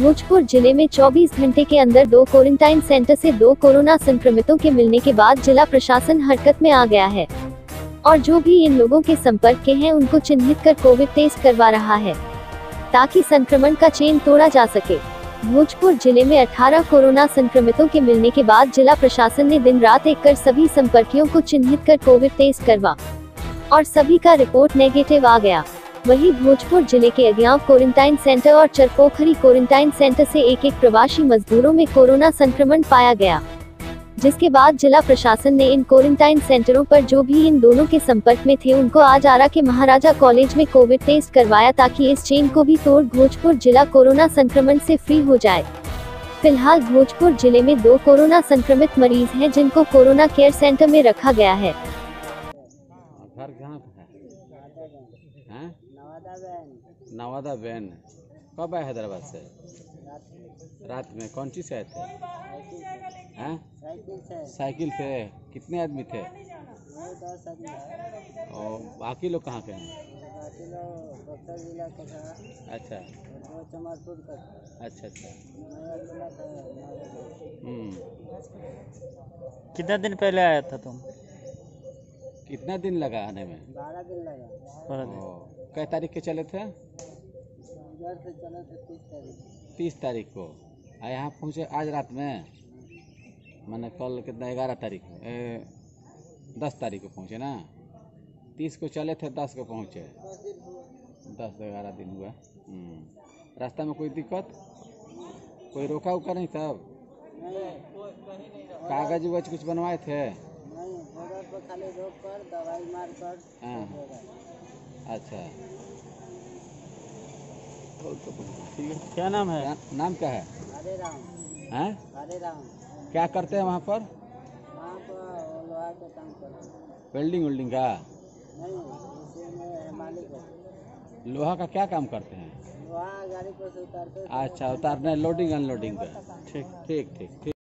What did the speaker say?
भोजपुर जिले में 24 घंटे के अंदर 2 क्वारंटाइन सेंटर से 2 कोरोना संक्रमितों के मिलने के बाद जिला प्रशासन हरकत में आ गया है और जो भी इन लोगों के संपर्क के हैं उनको चिन्हित कर कोविड टेस्ट करवा रहा है ताकि संक्रमण का चेन तोड़ा जा सके। भोजपुर जिले में 18 कोरोना संक्रमितों के मिलने के बाद जिला प्रशासन ने दिन रात एक कर सभी संपर्कियों को चिन्हित कर कोविड टेस्ट करवा और सभी का रिपोर्ट नेगेटिव आ गया। वहीं भोजपुर जिले के अज्ञाव क्वारंटाइन सेंटर और चरपोखरी क्वारंटाइन सेंटर से एक प्रवासी मजदूरों में कोरोना संक्रमण पाया गया, जिसके बाद जिला प्रशासन ने इन क्वारंटाइन सेंटरों पर जो भी इन दोनों के संपर्क में थे उनको आज आरा के महाराजा कॉलेज में कोविड टेस्ट करवाया ताकि इस चेन को भी तोड़ भोजपुर जिला कोरोना संक्रमण से फ्री हो जाए। फिलहाल भोजपुर जिले में 2 कोरोना संक्रमित मरीज हैं जिनको कोरोना केयर सेंटर में रखा गया है। घर कहाँ है? नवादा बैन। कब आए हैदराबाद से? रात में। कौन चीज से आए थे? साइकिल से। कितने आदमी थे? 10 आदमी। और बाकी लोग कहाँ के हैं? बाकी लोग बक्सर जिला का था। अच्छा चमारपुर का था। अच्छा। नया जिला था। कितना दिन पहले आया था तुम? कितना दिन लगा आने में? 12 दिन लगा। कै तारीख के चले थे? इधर से चले थे 30 तारीख। 30 तारीख को। यहाँ पहुँचे आज रात में? मैंने कल कितना 11 तारीख 10 तारीख को पहुँचे ना। 30 को चले थे, 10 को पहुँचे। 10-11 दिन हुआ। रास्ता में कोई दिक्कत? कोई रोका उका नहीं तब? कागज वगज कुछ बनवाए थे? नहीं, बॉर्डर पर खाली रोक कर दवाई मार कर। अच्छा ठीक है। क्या नाम है? नाम क्या है? हरे राम। हैं? हरे राम। क्या करते हैं वहाँ पर? वहाँ पर लोहा का काम करते हैं। वेल्डिंग का? नहीं, इसी में मालिक है। लोहा का क्या काम करते हैं? लोहा गाड़ी पर से उतारते हैं। अच्छा, उतारने लोडिंग अनलोडिंग का। ठीक।